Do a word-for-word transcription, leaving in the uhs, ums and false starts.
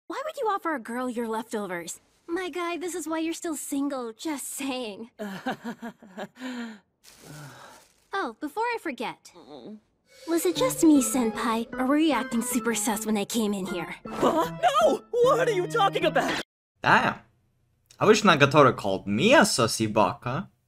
Why would you offer a girl your leftovers? My guy, this is why you're still single, just saying. Oh, before I forget. Was it just me, Senpai, or were you acting super sus when I came in here? Huh? No! What are you talking about? Damn. I wish Nagatoro called me a sussy baka.